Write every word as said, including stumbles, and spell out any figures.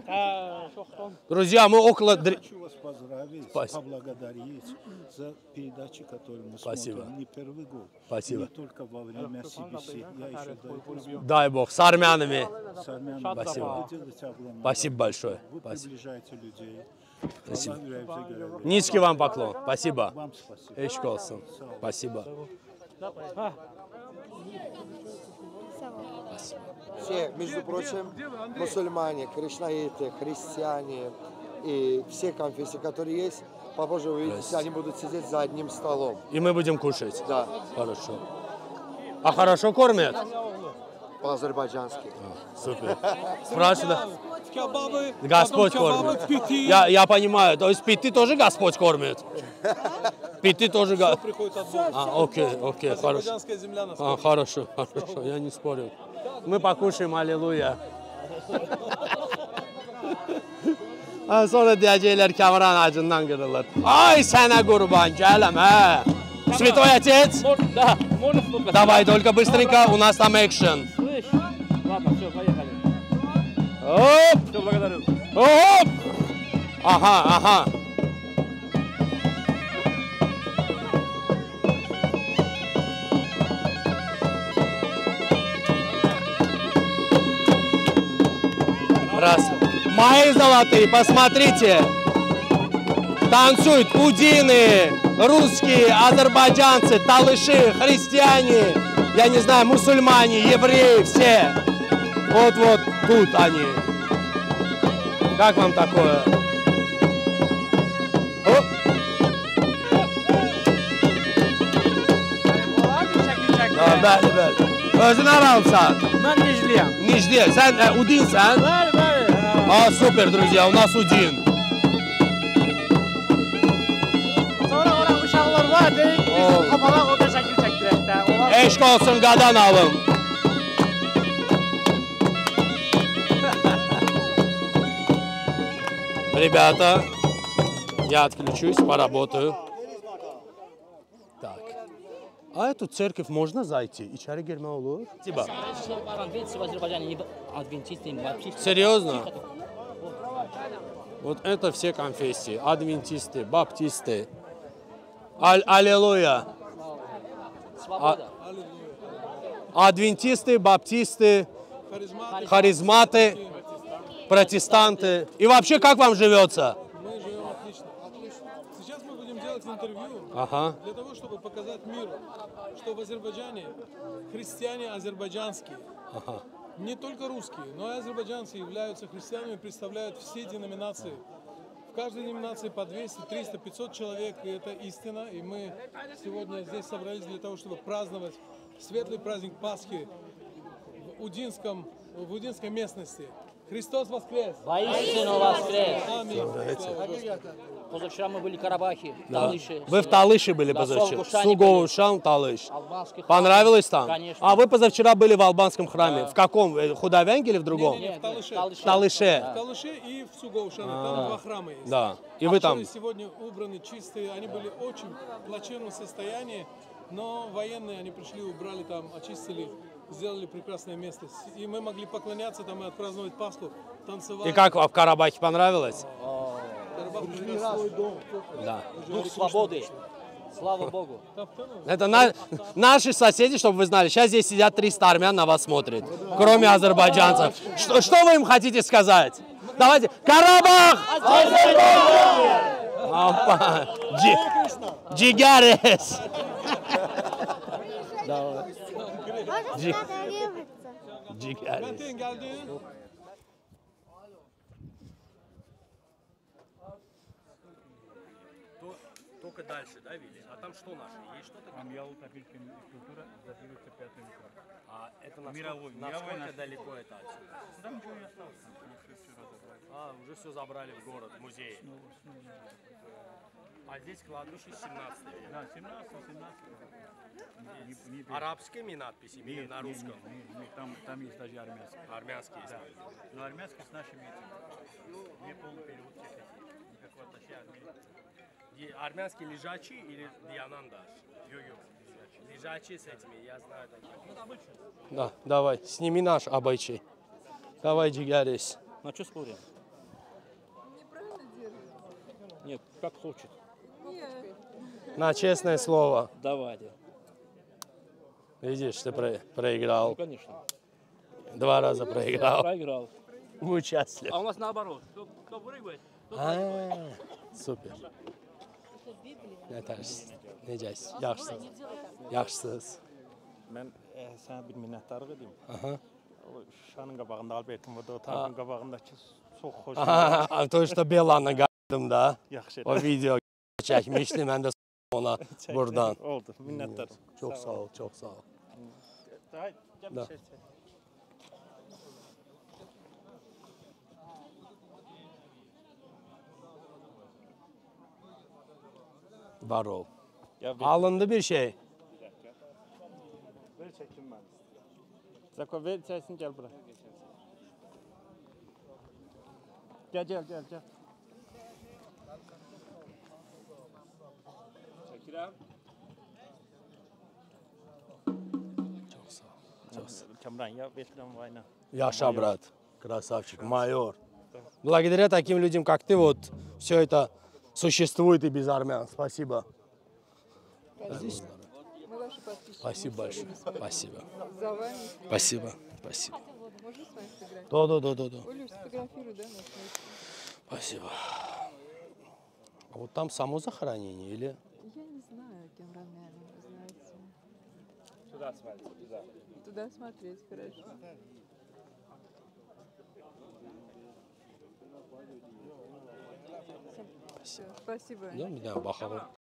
Друзья, мы около... Хочу вас поздравить, Спасибо. поблагодарить за передачи, которые мы Спасибо. смотрим не первый год. Спасибо. Не только во время си би си. Я еще до этого смотрю. Дай Бог, с армянами. С армянами. Спасибо. Вы делаете огромное Спасибо дело. большое. Вы Спасибо. приближаете людей. Спасибо. Allah yüreğinize göre verir. Низкий вам поклон. Спасибо. Вам спасибо. Эшк olsun. Спасибо. Все, между прочим, мусульмане, кришнаиты, христиане и все конфессии, которые есть, попозже вы увидите, они будут сидеть за одним столом. И мы будем кушать. Да. Хорошо. А хорошо кормят? По-азербайджански. Супер. Спрашиваю. Кебабы, Господь потом кебабы, кормит. питьи. Я, я понимаю. То есть питы тоже Господь кормит? Питы тоже Господь. Приходит от Бога. А, окей, окей, хорошо. Азербайджанская земля нас А, хорошо, хорошо, я не спорю. Мы покушаем, аллилуйя. Sonra deyəcəklər Kamran acından qırılır. Ay sənə qurban, gələm, hə. Святой Отец? Да, можно фотографировать? Давай, только быстренько, у нас там экшен. Слышь? Ладно, все, поехали. Оп! Все, благодарю. Оп! Ага, ага. Раз. Мои золотые, посмотрите. Танцуют удины, русские, азербайджанцы, талыши, христиане, я не знаю, мусульмане, евреи, все. Вот-вот тут они. Как вам такое? Оп. Ha, bəli, bəli. Özün aramsan? Ben Necliyim. Necliye, sen e, Udinsən? Bəli, bəli. А, супер, друзья, у нас Удин. Sonra oran uşaqlar var, deyik, biz kapalaq orada şəkil çəkdirək də. Onlar... Eşk olsun qadan alım. Ребята, я отключусь, поработаю. Так. А эту церковь можно зайти? İçeri girme olur? Спасибо. Адвентисты в Азербайджане, не адвентисты, не баптисты. Серьезно? Вот это все конфессии. Адвентисты, баптисты. Аль аллилуйя. Свобода. Адвентисты, баптисты, харизматы, протестанты. И вообще, как вам живется? Мы живем отлично. Сейчас мы будем делать интервью Ага. для того, чтобы показать миру, что в Азербайджане христиане азербайджанские, Ага. не только русские, но и азербайджанцы являются христианами, представляют все деноминации. В каждой деноминации по двести, триста, пятьсот человек, и это истина. И мы сегодня здесь собрались для того, чтобы праздновать светлый праздник Пасхи в Удинском, в Удинской местности. Христос воскрес! Воистину воскрес! Аминь! Позавчера мы были в Карабахе, в Да. Талыше. Вы в Талыше были Да, позавчера? Сугушане Сугушан, Талыш. Албанский храм. Понравилось там? Конечно. А вы позавчера были в албанском храме. В каком? Э, Худавенге или в другом? Не-не-не, в Талыше. Талыше. В Талыше. В Талыше и в Сугоушане. Там два храма есть. Да. И вы там? Обширы сегодня убраны, чистые. Они были очень в плачевном состоянии, но военные, они пришли, убрали там, очистили, сделали прекрасное место. И мы могли поклоняться там и отпраздновать Пасху, танцевать. И как в Карабахе понравилось? Карабах прекрасный. Да. Дух свободы. Слава Богу. Это на- наши соседи, чтобы вы знали. Сейчас здесь сидят триста армян, на вас смотрят. Кроме азербайджанцев. Что, что вы им хотите сказать? Давайте. Карабах! Опа! Джи- Джигарес! Давай. Джи- Джигарес. Metin geldi. Только дальше, да, видишь? А там что наше? Есть что-то? Там ялтопильская культура датируется пятый век. А это насколько, Мировой, насколько мировой наш- далеко это отсюда? Там ничего не осталось. Все, все разобрали. А, уже все забрали в город, в музей. Снова, снова. А здесь кладбище семнадцатого века. Да, семнадцатый, семнадцатый. Не, не, не, Арабскими надписями или Нет, на нет, русском? нет, нет, нет, там, там есть даже армянский. Армянский есть. Да. Но армянский с нашими этими. Не полный перевод всех этих. Никакого отношения армянский. И армянский лежачий или дианандаш? Йо-йо. Лежачий с этими, я знаю. Да, давай, сними наш обычай. Давай, Джигарис. Ну что спорим? Нет, как хочет. На честное слово. Давайте. Видишь, ты про- проиграл. Ну, конечно. Два раза проиграл. Проиграл. Будь счастлив. А у нас наоборот. Кто, кто выигрывает, тот А, супер. Yetersiz. Necəsiz? Yaxşısınız. Yaxşısınız. Ben e, sana bir minnettarlık edeyim. Aha. O Şuşanın qabağında Albertin burada o tankın qabağındaki çok hoş. Aha, to işte Belan'la qayıtdım da. Yaxşı. O video çəkmişdim. Mən də ona buradan. Oldu. Minnettar. Çok sağ ol, çok sağ ol. Hayır, gel bir Da. şey çek. Var ol. Ya bir, Alındı bir şey. ver çekim ben. Zako ver çeksin gel buraya. Gel gel gel gel. Çok sağ ol. Çok sağ ol. Kamran я ветром война. Яша, брат. Красавчик, майор. Благодаря таким людям, как ты, вот все это существует и без армян. Спасибо. Спасибо большое. Спасибо. За вами. Спасибо. Спасибо. Можно с вами сфотографировать? Да, да, да, да, да. Олю сфотографирую, да, нас вместе? Спасибо. А вот там само захоронение или? Я не знаю, кем равняли, вы знаете. Туда смотрите, туда. Туда смотреть, хорошо. Всё, спасибо. Да, bir dənə baxalım.